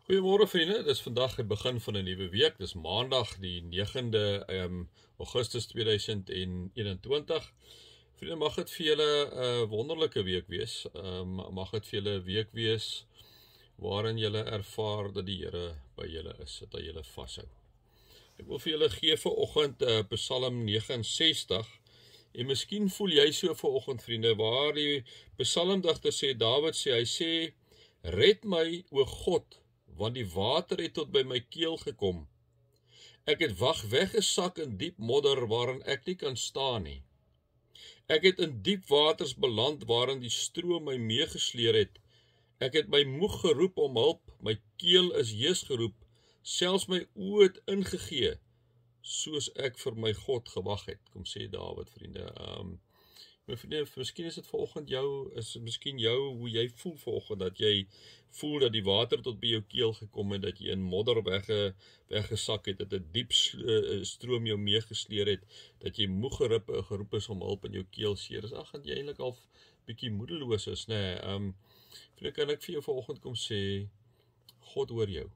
Goeiemôre vriende, dis vandag die begin van 'n nuwe week. Dis Maandag die 9de Augustus 2021. Vriende, mag dit vir julle 'n wonderlike week wees. Mag dit vir julle 'n week wees waarin julle ervaar dat die Here by julle is, dat hy julle vashou. Ek wil vir julle gee vanoggend Psalm 69. En miskien voel jy so vanoggend vriende, waar die psalmdigter sê, Dawid sê, hy sê, red my, o God, want die water het tot by my keel gekom. Ek het weggesak in diep modder waarin ek nie kan staan nie. Ek het in diep waters beland waarin die stroom my meegesleer het. Ek het my moeg geroep om hulp, my keel is hees geroep, selfs my oë het ingegee, soos ek vir my God gewag het. Kom sê Dawid, vriende. My vriende, miskien is dit vanoggend jou, hoe jy voel vanoggend, dat jy voel dat die water tot by jou keel gekom het, dat jy in modder weggesak het, dat 'n diep stroom jou meegesleer het, dat jy moeg geroep is om hulp in jou keel seer is. Ag, dat jy eintlik al bietjie moedeloos is, nê. Vriende, kan ek vir jou vanoggend kom sê, God hoor jou.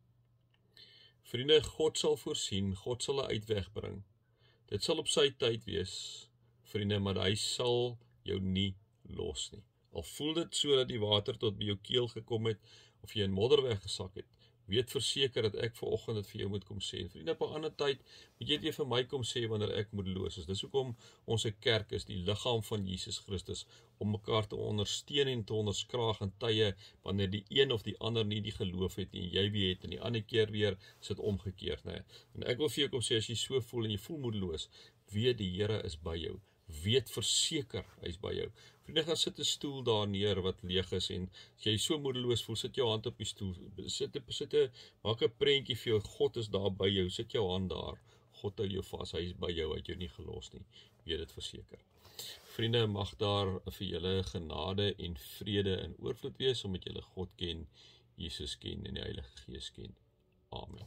Vriende, God sal voorsien, God sal 'n uitweg bring. Dit sal op sy tyd wees, vriende, maar hy sal jou nie los nie. Al voel dit so dat die water tot by jou keel gekom het, of jy in modder weggesak het, weet verseker dat ek vanoggend dit vir jou moet kom sê. Vriende, op 'n ander tyd moet jy dit vir my kom sê wanneer ek moedeloos is. Dis hoekom ons 'n kerk is, die liggaam van Jesus Christus, om mekaar te ondersteun en te onderskraag in tye wanneer die een of die ander nie die geloof het nie, jy weet het, en die ander keer weer sit omgekeerd, né? En ek wil vir jou kom sê, as jy so voel en jy voel moedeloos, weet die Here is by jou. Weet verseker, hy is by jou. Vriende, gaan sit 'n stoel daar neer wat leeg is, en as jy so moedeloos voel, sit jou hand op die stoel, maak 'n prentjie vir jou, God is daar by jou, sit jou hand daar, God hou jou vas, hy is by jou, hy het jou nie gelos nie, weet dit verseker. Vriende, mag daar vir julle genade en vrede in oorvloed wees, omdat julle God ken, Jesus ken en die Heilige Gees ken. Amen.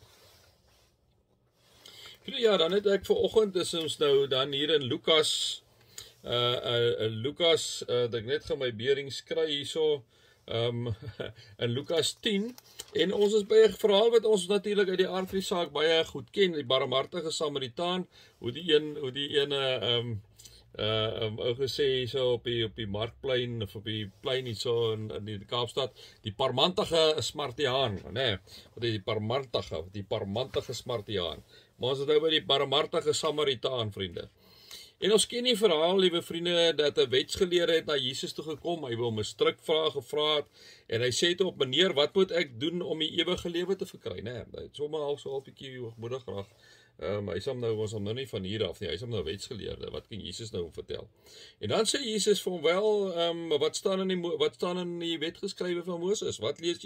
Ja, dan het ek vanoggend, is ons nou dan hier in Lukas, dat ek net gaan my berings kry hierso, in Lukas 10, en ons is by 'n verhaal wat ons natuurlik uit die aard van die saak baie goed ken, die barmhartige Samaritaan, hoe die ene ou gesê hierso op die markplein, of op die plein hierso in die Kaapstad, die parmantige Smartiaan, né? Wat is die parmantige Smartiaan. Maar ons is nou by die barmhartige Samaritaan, vriende. En ons ken die verhaal, liewe vriende, dat 'n wetsgeleerde het na Jesus toe gekom, hy wil hom 'n strikvraag gevra het, en hy sê toe op, meneer, wat moet ek doen om die ewige lewe te verkry, né? Hy het sommer al so 'n bietjie hoogmoedig geraak. Hy is hom nou nie van hier af nie, hy is hom nou wetsgeleerde, wat kan Jesus nou vertel? En dan sê Jesus vir hom, wel, wat staan in die wet geskrywe van Moses? Wat lees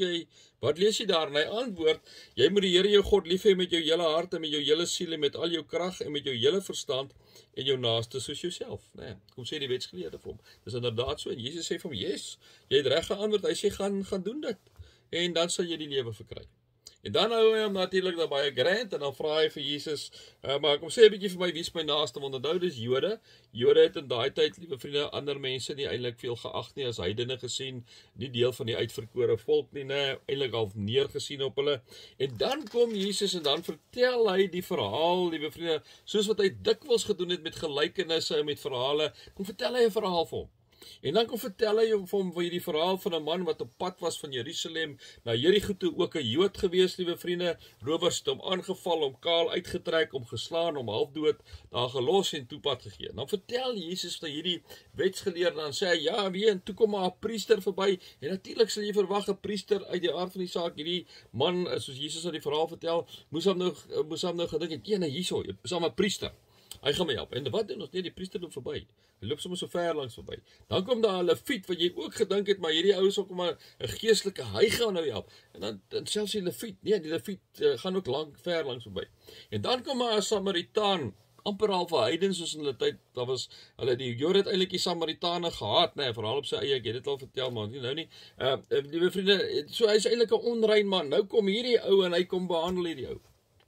jy daar? En hy antwoord, jy moet die Here jou God lief hê met jou hele hart en met jou hele siel en met al jou krag en met jou hele verstand en jou naaste soos jouself, né? Kom sê die wetsgeleerde vir hom. Dis inderdaad so, en Jesus sê vir hom, yes, jy het reg geantwoord, hy sê, gaan doen dit, en dan sal jy die lewe verkry. En dan hou hy hom natuurlik daar baie grand, en dan vra hy vir Jesus, maar kom sê 'n bietjie vir my, wie is my naaste, want onthou dis Jode. Jode het in daai tyd, liewe vriende, ander mense nie eintlik veel geag nie, as heidene gesien, nie deel van die uitverkore volk nie, eintlik half neergesien op hulle. En dan kom Jesus en dan vertel hy die verhaal, liewe vriende, soos wat hy dikwels gedoen het met gelykenisse en met verhale, kom vertel hy 'n verhaal vir hom. En dan kom vertel hy vir hom die verhaal van 'n man wat op pad was van Jerusalem na Jerigo toe, ook 'n Jood gewees, liewe vriende. Rowers het hom aangeval, hom kaal uitgetrek, hom geslaan, hom halfdood, daar gelos en toepad gegee. En dan vertel Jesus dat hierdie wetsgeleerde, dan sê hy, ja, en toe kom maar 'n priester verby, en natuurlik sal jy verwag 'n priester uit die aard van die saak. Hierdie man, soos Jesus aan die verhaal vertel, moes hom nou gedink het, hierso, is hom 'n priester. Hy gaan my help. En wat doen ons? Nee, die priester loop verby. Hy loop sommer so ver langs verby. Dan kom daar 'n leviet wat jy ook gedink het, maar hierdie ou is ook maar 'n geestelike, hy gaan nou help. En dan selfs die leviet, nee, die leviet gaan ook ver langs verby. En dan kom maar 'n Samaritaan, amper al vir heidens soos in hulle tyd. Daar was die Jode het eintlik die Samaritane gehaat, né? Verhaal op sy eie, ek het dit al vertel, maar nou nie. Liewe vriende, so hy's eintlik 'n onrein man. Nou kom hierdie ou en hy kom behandel hierdie ou.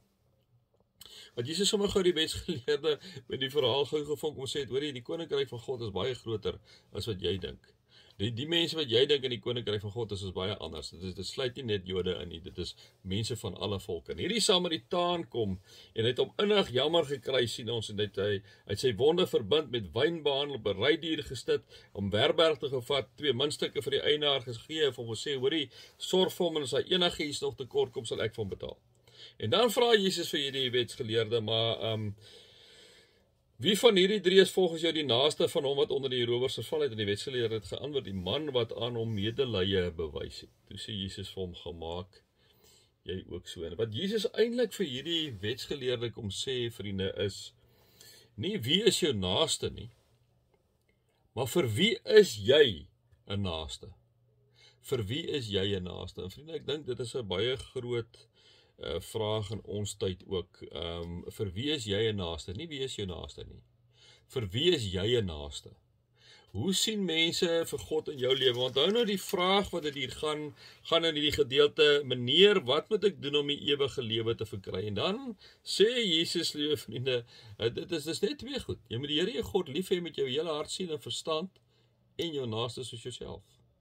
Want Jesus sommer gou die wetsgeleerde met die verhaal gou gevonk om sê, hoor jy, die koninkryk van God is baie groter as wat jy dink. Die mense wat jy dink in die koninkryk van God is baie anders. Dit sluit nie net Jode in nie, dit is mense van alle volke. En hierdie Samaritaan kom en het hom innig jammer gekry, sien ons, en hy het sy wonde verbind met wyn behandel, op 'n rydier gestit, om Werberg te gevat, 2 muntstukke vir die eienaar gegee, en hom gesê, hoorie, sorg vir hom, en as hy enige iets nog tekort kom, sal ek vir hom betaal. En dan vra Jesus vir hierdie wetsgeleerde, maar wie van hierdie 3 is volgens jou die naaste van hom wat onder die rowers geval het? En die wetsgeleerde het geantwoord, die man wat aan hom medelee bewys het. Toe sê Jesus vir hom, gemaak jy ook so. En wat Jesus eintlik vir hierdie wetsgeleerde kom sê, vriende, is nie wie is jou naaste nie, maar vir wie is jy 'n naaste? Vir wie is jy 'n naaste? En vriende, ek dink dit is 'n baie groot vraag in ons tyd ook. Vir wie is jy 'n naaste? Nie wie is jou naaste nie. Vir wie is jy 'n naaste? Hoe sien mense vir God in jou lewe? Onthou nou die vraag wat dit hier gaan in hierdie gedeelte, meneer, wat moet ek doen om die ewige lewe te verkry? En dan sê Jesus, liewe vriende, dit is net 2 goed. Jy moet die Here jou God lief hê met jou hele hart, siel en verstand, en jou naaste soos jouself.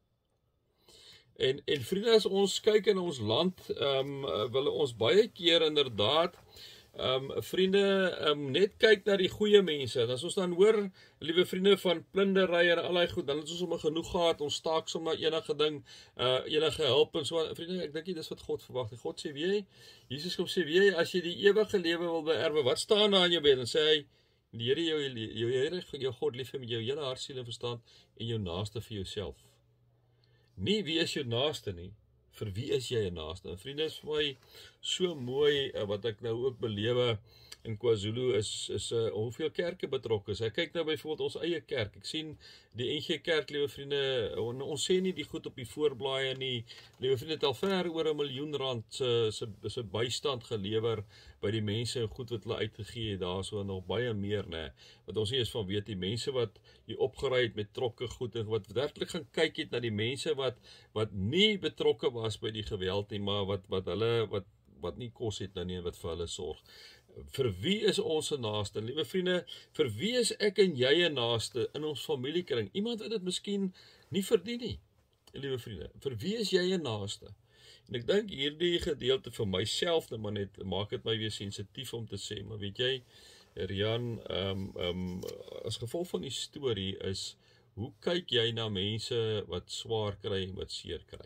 En vriende, as ons kyk in ons land, wil ons baie keer inderdaad, vriende, net kyk na die goeie mense. En as ons dan hoor, liewe vriende, van plundery en allerlei goed, dan het ons sommer genoeg gehad, ons staak sommer enige ding, enige hulp en so. Vriende, ek dink nie dis wat God verwag nie. God sê, weet jy, Jesus kom sê, weet jy, as jy die ewige lewe wil beerwe, wat staan daar in jou bed? En sê hy, die Here jou God lief hê met jou hele hart, siel en verstand, en jou naaste vir jouself. Nie wie is jou naaste nie, vir wie is jy 'n naaste? En vriende, is vir my so mooi wat ek nou ook belewe in KwaZulu is hoeveel kerke betrokke is. Ek kyk nou byvoorbeeld ons eie kerk. Ek sien die NG Kerk, liewe vriende, ons sê nie die goed op die voorblaaie nie. Liewe vriende, het al ver oor R1 miljoen se bystand gelewer by die mense en goed wat hulle uitgegee het, daar so nog baie meer, né? Wat ons nie eens van weet, die mense wat hier opgery het met trokke goed en wat werklik gaan kyk het na die mense wat nie betrokke was by die geweld nie, maar wat nie kos het nou nie en wat vir hulle sorg. Vir wie is ons 'n naaste? Liewe vriende, vir wie is ek en jy 'n naaste in ons familiekring? Iemand wat dit miskien nie verdien nie. Liewe vriende, vir wie is jy 'n naaste? En ek dink hierdie gedeelte vir myself nou maar net maak dit my weer sensitief om te sê, maar weet jy, Rian, as gevolg van die storie is, hoe kyk jy na mense wat swaar kry en wat seer kry?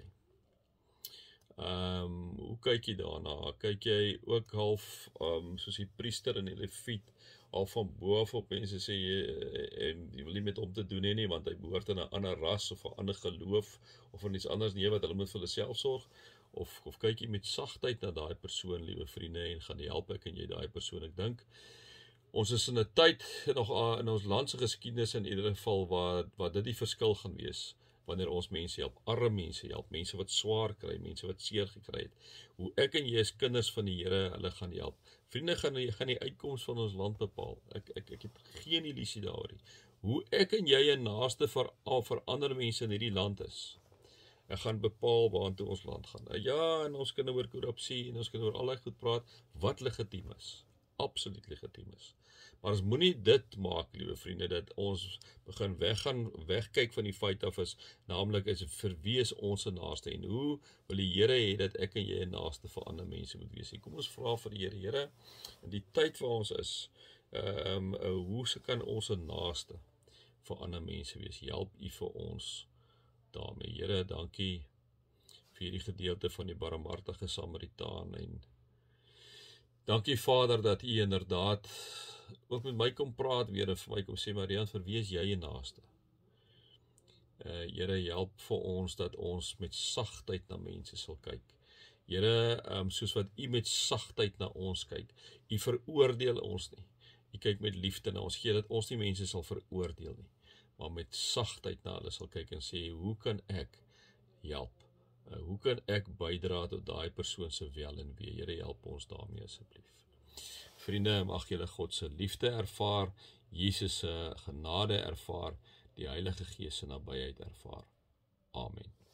Hoe kyk jy daarna? Kyk jy ook half, soos die priester en die leviet, half van bo af op mense sê, en jy wil nie met hom te doen hê nie, want hy behoort aan 'n ander ras, of 'n ander geloof, of aan iets anders nie, wat hulle moet vir hulle self sorg, of kyk jy met sagtheid na daai persoon, liewe vriende, en gaan die help ek en jy daai persoon? Ek dink, ons is in 'n tyd, nog in ons land se geskiedenis in ieder geval, waar dit die verskil gaan wees, wanneer ons mense help, arme mense help, mense wat swaar kry, mense wat seer gekry het. Hoe ek en jy as kinders van die Here, hulle gaan help. Vriende, gaan die uitkoms van ons land bepaal. Ek het geen illusie daaroor nie. Hoe ek en jy 'n naaste vir ander mense in hierdie land is, ek gaan bepaal waartoe ons land gaan. Ja, en ons kan oor korrupsie en ons kan oor allerlei goed praat, wat legitiem is. Absoluut legitiem is. Maar ons moenie dit maak, liewe vriende, dat ons begin wegkyk van die feit af is, naamlik is vir wie is ons 'n naaste, en hoe wil die Here hê dat ek en jy 'n naaste vir ander mense moet wees. Kom ons vra vir die Here, Here, in die tyd waar ons is, hoe kan ons 'n naaste vir ander mense wees? Help U vir ons daarmee. Here, dankie vir hierdie gedeelte van die barmhartige Samaritaan, en dankie Vader dat U inderdaad ook met my kom praat weer en vir my kom sê, Marian, vir wie is jy 'n naaste? Here, help vir ons dat ons met sagtheid na mense sal kyk. Here, soos wat U met sagtheid na ons kyk, U veroordeel ons nie. U kyk met liefde na ons, gee dat ons nie mense sal veroordeel nie, maar met sagtheid na hulle sal kyk en sê, hoe kan ek help? Hoe kan ek bydra tot daai persoon se wel en wee? Here, help ons daarmee asseblief. Vriende, mag julle God se liefde ervaar, Jesus se genade ervaar, die Heilige Gees se nabyheid ervaar. Amen.